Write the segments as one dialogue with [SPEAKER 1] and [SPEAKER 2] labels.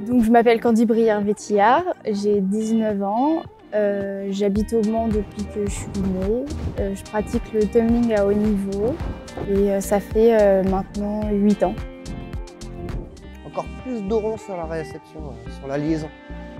[SPEAKER 1] Donc je m'appelle Candy Brière-Vétillard, j'ai 19 ans, j'habite au Mans depuis que je suis née, je pratique le tumbling à haut niveau et ça fait maintenant 8 ans.
[SPEAKER 2] Encore plus d'orons sur la réception, sur la liaison.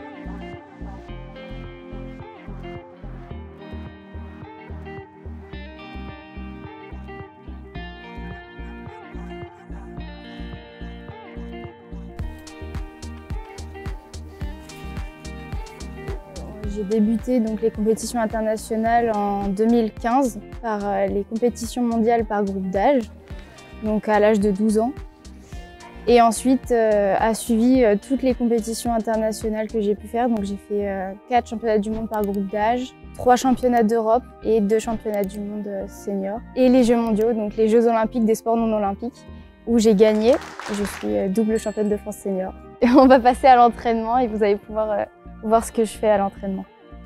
[SPEAKER 1] J'ai débuté donc les compétitions internationales en 2015 par les compétitions mondiales par groupe d'âge, donc à l'âge de 12 ans. Et ensuite a suivi toutes les compétitions internationales que j'ai pu faire. Donc j'ai fait 4 championnats du monde par groupe d'âge, 3 championnats d'Europe et 2 championnats du monde senior. Et les Jeux mondiaux, donc les Jeux olympiques des sports non olympiques, où j'ai gagné. Je suis double championne de France senior. Et on va passer à l'entraînement et vous allez pouvoir voir ce que je fais à l'entraînement.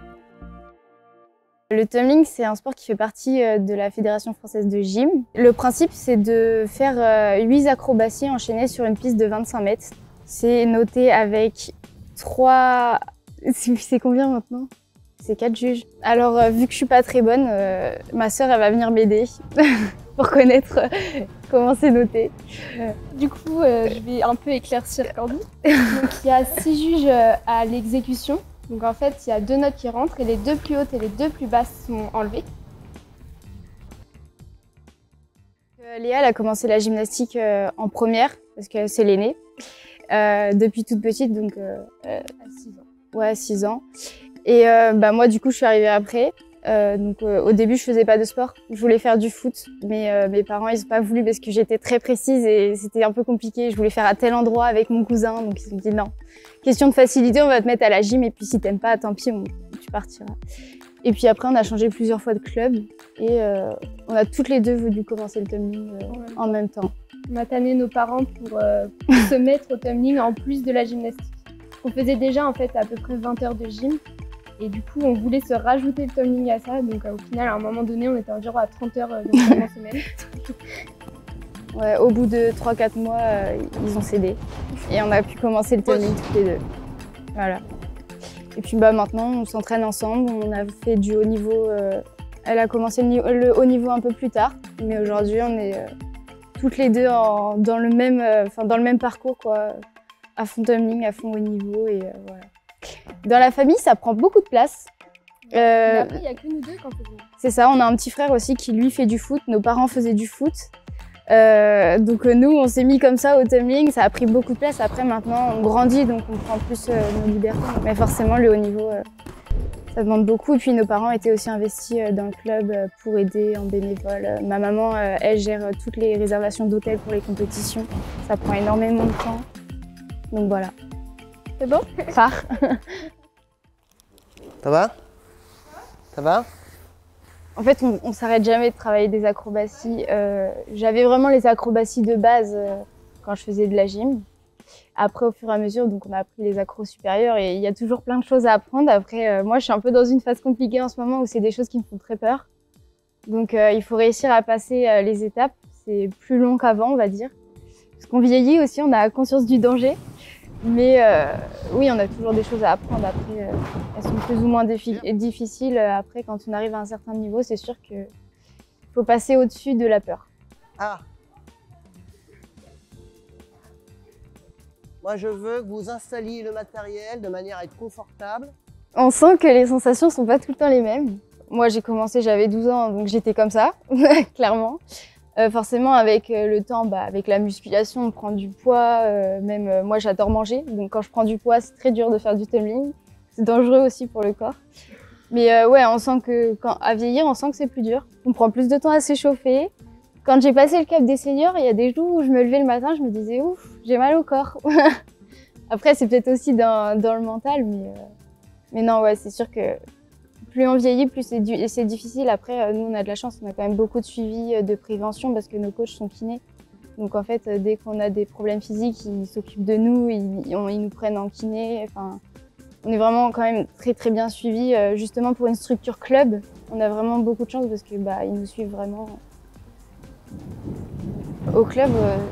[SPEAKER 1] Le tumbling, c'est un sport qui fait partie de la Fédération française de gym. Le principe, c'est de faire 8 acrobaties enchaînées sur une piste de 25 mètres. C'est noté avec 3... C'est combien maintenant? C'est 4 juges. Alors, vu que je suis pas très bonne, ma sœur, elle va venir m'aider pour connaître comment c'est noté.
[SPEAKER 3] Du coup, je vais un peu éclaircir Candy. Donc, il y a 6 juges à l'exécution. Donc en fait, il y a 2 notes qui rentrent et les 2 plus hautes et les 2 plus basses sont enlevées.
[SPEAKER 1] Léa, elle a commencé la gymnastique en première, parce que c'est l'aînée, depuis toute petite, donc
[SPEAKER 3] à 6 ans.
[SPEAKER 1] Ouais, 6 ans. Et moi, du coup, je suis arrivée après. Au début, je faisais pas de sport. Je voulais faire du foot, mais mes parents, ils ont pas voulu parce que j'étais très précise et c'était un peu compliqué. Je voulais faire à tel endroit avec mon cousin, donc ils ont dit non. Question de facilité, on va te mettre à la gym et puis si t'aimes pas, tant pis, tu partiras. Et puis après, on a changé plusieurs fois de club et on a toutes les deux voulu commencer le tumbling en même temps.
[SPEAKER 3] On a tanné nos parents pour se mettre au tumbling en plus de la gymnastique. On faisait déjà en fait à peu près 20 heures de gym. Et du coup, on voulait se rajouter le tumbling à ça. Donc au final, à un moment donné, on était environ à 30 heures d'entraînement semaine.
[SPEAKER 1] Ouais, au bout de 3-4 mois, ils ont cédé. Et on a pu commencer le tumbling toutes les deux. Voilà. Et puis maintenant, on s'entraîne ensemble. On a fait du haut niveau. Elle a commencé le haut niveau un peu plus tard. Mais aujourd'hui, on est toutes les deux dans le même parcours, quoi. À fond tumbling, à fond haut niveau. Et voilà. Dans la famille, ça prend beaucoup de place.
[SPEAKER 3] Mais après, il n'y a que nous deux quand on fait.
[SPEAKER 1] C'est ça, on a un petit frère aussi qui lui fait du foot. Nos parents faisaient du foot. Nous, on s'est mis comme ça au tumbling. Ça a pris beaucoup de place. Après, maintenant, on grandit, donc on prend plus nos libertés. Mais forcément, le haut niveau, ça demande beaucoup. Et puis, nos parents étaient aussi investis dans le club pour aider en bénévole. Ma maman, elle gère toutes les réservations d'hôtels pour les compétitions. Ça prend énormément de temps. Donc voilà.
[SPEAKER 3] C'est bon?
[SPEAKER 1] Phare.
[SPEAKER 2] Ça va? Ça va?
[SPEAKER 1] En fait, on s'arrête jamais de travailler des acrobaties. J'avais vraiment les acrobaties de base quand je faisais de la gym. Après, au fur et à mesure, donc on a appris les accros supérieurs et il y a toujours plein de choses à apprendre. Après, moi, je suis un peu dans une phase compliquée en ce moment où c'est des choses qui me font très peur. Donc, il faut réussir à passer les étapes. C'est plus long qu'avant, on va dire. Parce qu'on vieillit aussi, on a conscience du danger. Mais oui, on a toujours des choses à apprendre. Après, elles sont plus ou moins difficiles. Après, quand on arrive à un certain niveau, c'est sûr qu'il faut passer au-dessus de la peur.
[SPEAKER 2] Ah! Moi, je veux que vous installiez le matériel de manière à être confortable.
[SPEAKER 1] On sent que les sensations sont pas tout le temps les mêmes. Moi, j'ai commencé, j'avais 12 ans, donc j'étais comme ça, clairement. Forcément, avec le temps, avec la musculation, on prend du poids. Moi, j'adore manger. Donc, quand je prends du poids, c'est très dur de faire du tumbling. C'est dangereux aussi pour le corps. Mais ouais, on sent que, à vieillir, on sent que c'est plus dur. On prend plus de temps à s'échauffer. Quand j'ai passé le cap des seniors, il y a des jours où je me levais le matin, je me disais, ouf, j'ai mal au corps. Après, c'est peut-être aussi dans le mental, mais non, ouais, c'est sûr que plus on vieillit, plus c'est difficile. Après, nous, on a de la chance, on a quand même beaucoup de suivi de prévention parce que nos coachs sont kinés. Donc en fait, dès qu'on a des problèmes physiques, ils s'occupent de nous, ils nous prennent en kiné. Enfin, on est vraiment quand même très très bien suivis. Justement pour une structure club, on a vraiment beaucoup de chance parce que ils nous suivent vraiment. Au club,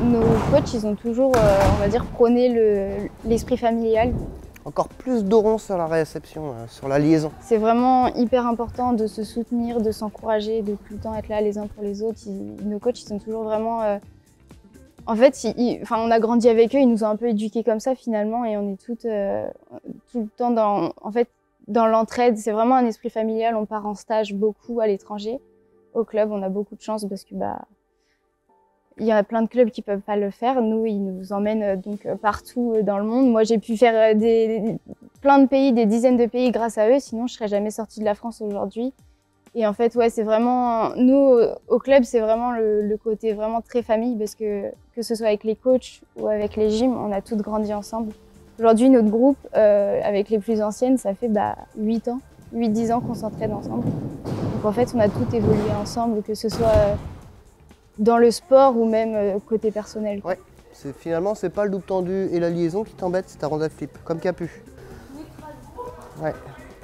[SPEAKER 1] nos coachs, ils ont toujours, on va dire, prôné l'esprit familial.
[SPEAKER 2] Encore plus de ronds sur la réception, sur la liaison.
[SPEAKER 1] C'est vraiment hyper important de se soutenir, de s'encourager, de tout le temps être là les uns pour les autres. Nos coachs, ils sont toujours vraiment... En fait, on a grandi avec eux, ils nous ont un peu éduqués comme ça finalement, et on est tout le temps dans l'entraide. C'est vraiment un esprit familial, on part en stage beaucoup à l'étranger. Au club, on a beaucoup de chance parce que il y a plein de clubs qui peuvent pas le faire. Nous, ils nous emmènent donc partout dans le monde. Moi, j'ai pu faire plein de pays, des dizaines de pays grâce à eux. Sinon, je serais jamais sortie de la France aujourd'hui. Et en fait, ouais, c'est vraiment nous au club, c'est vraiment le côté vraiment très famille parce que ce soit avec les coachs ou avec les gyms, on a toutes grandi ensemble. Aujourd'hui, notre groupe, avec les plus anciennes, ça fait 8-10 ans qu'on s'entraîne ensemble. Donc en fait, on a tout évolué ensemble, que ce soit dans le sport ou même côté personnel.
[SPEAKER 2] Ouais, finalement, c'est pas le double tendu et la liaison qui t'embête, c'est ta rondelle flip, comme Capu. Ouais.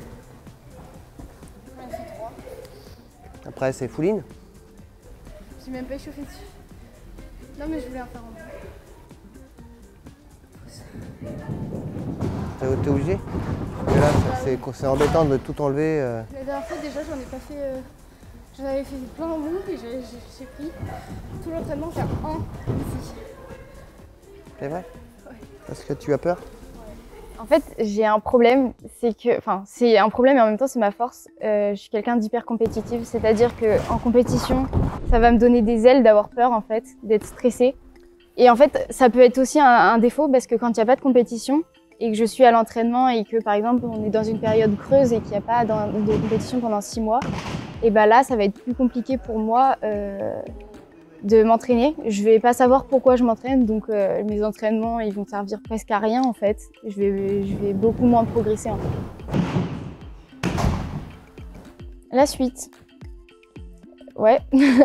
[SPEAKER 2] Après, c'est fouline.
[SPEAKER 3] J'ai même pas échauffé dessus. Non, mais je voulais en faire en
[SPEAKER 2] T'es obligé? Mais là, c'est embêtant de tout enlever.
[SPEAKER 3] La dernière fois, déjà, j'en ai pas fait. J'en avais fait plein en bout et j'ai pris tout l'entraînement faire ici.
[SPEAKER 2] C'est vrai?
[SPEAKER 3] Ouais.
[SPEAKER 2] Parce que tu as peur?
[SPEAKER 1] En fait, j'ai un problème, c'est un problème et en même temps c'est ma force. Je suis quelqu'un d'hyper compétitive, c'est-à-dire qu'en compétition, ça va me donner des ailes d'avoir peur en fait, d'être stressée. Et en fait, ça peut être aussi un défaut parce que quand il n'y a pas de compétition et que je suis à l'entraînement et que par exemple on est dans une période creuse et qu'il n'y a pas de compétition pendant 6 mois, et là ça va être plus compliqué pour moi de m'entraîner. Je vais pas savoir pourquoi je m'entraîne, donc mes entraînements ils vont servir presque à rien en fait. Je vais beaucoup moins progresser en fait. La suite. Ouais.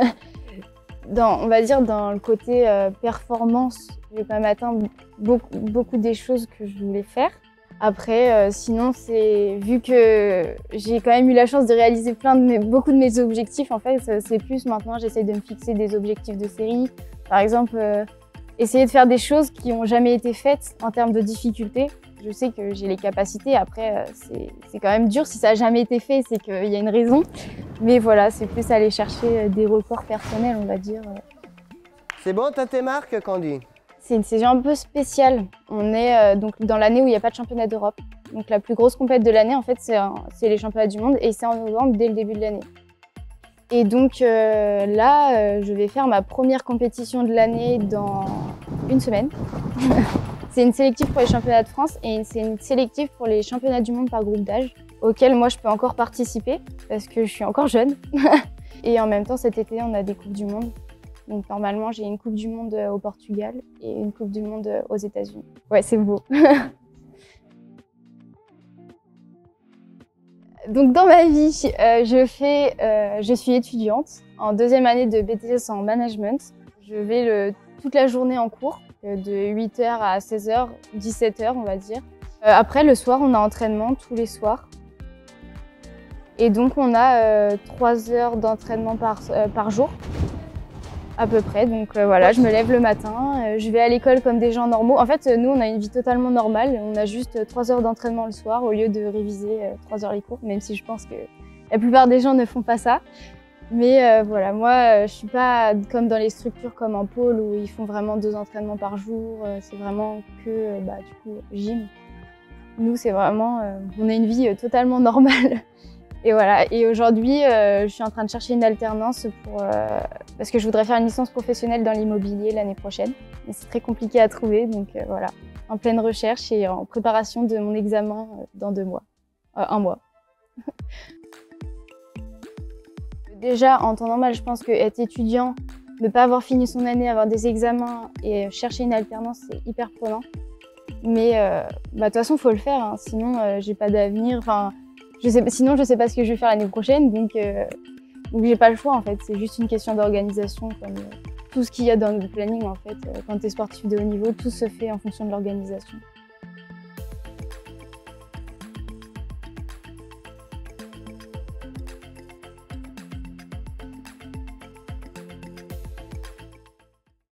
[SPEAKER 1] On va dire dans le côté performance, j'ai quand même atteint beaucoup des choses que je voulais faire. Après, sinon, vu que j'ai quand même eu la chance de réaliser beaucoup de mes objectifs, en fait, c'est plus maintenant, j'essaie de me fixer des objectifs de série. Par exemple, essayer de faire des choses qui n'ont jamais été faites en termes de difficulté. Je sais que j'ai les capacités, après, c'est quand même dur. Si ça n'a jamais été fait, c'est qu'il y a une raison. Mais voilà, c'est plus aller chercher des records personnels, on va dire.
[SPEAKER 2] C'est bon, t'as tes marques, Candy?
[SPEAKER 1] C'est une saison un peu spéciale. On est donc dans l'année où il n'y a pas de championnat d'Europe. Donc la plus grosse compète de l'année, en fait, c'est les championnats du monde et c'est en novembre dès le début de l'année. Et donc là, je vais faire ma première compétition de l'année dans une semaine. C'est une sélective pour les championnats de France et c'est une sélective pour les championnats du monde par groupe d'âge, auquel moi je peux encore participer parce que je suis encore jeune. Et en même temps, cet été, on a des Coupes du Monde. Donc normalement, j'ai une Coupe du Monde au Portugal et une Coupe du Monde aux États-Unis. Ouais, c'est beau. Donc dans ma vie, je suis étudiante en 2e année de BTS en management. Je vais toute la journée en cours, de 8h à 16h, 17h on va dire. Après le soir, on a entraînement tous les soirs. Et donc on a 3 heures d'entraînement par jour. À peu près, donc voilà, je me lève le matin, je vais à l'école comme des gens normaux. En fait, nous, on a une vie totalement normale, on a juste 3 heures d'entraînement le soir au lieu de réviser 3 heures les cours, même si je pense que la plupart des gens ne font pas ça. Mais voilà, moi, je suis pas comme dans les structures comme en pôle où ils font vraiment 2 entraînements par jour, c'est vraiment que, du coup, gym. Nous, c'est vraiment, on a une vie totalement normale. Et voilà, et aujourd'hui, je suis en train de chercher une alternance parce que je voudrais faire une licence professionnelle dans l'immobilier l'année prochaine. Mais c'est très compliqué à trouver, donc voilà, en pleine recherche et en préparation de mon examen dans 2 mois, 1 mois. Déjà, en temps normal, je pense qu'être étudiant, ne pas avoir fini son année, avoir des examens et chercher une alternance, c'est hyper prenant. Mais de toute façon, il faut le faire, hein, sinon j'ai pas d'avenir. Sinon, je sais pas ce que je vais faire l'année prochaine, donc j'ai pas le choix en fait. C'est juste une question d'organisation, comme tout ce qu'il y a dans le planning en fait. Quand tu es sportif de haut niveau, tout se fait en fonction de l'organisation.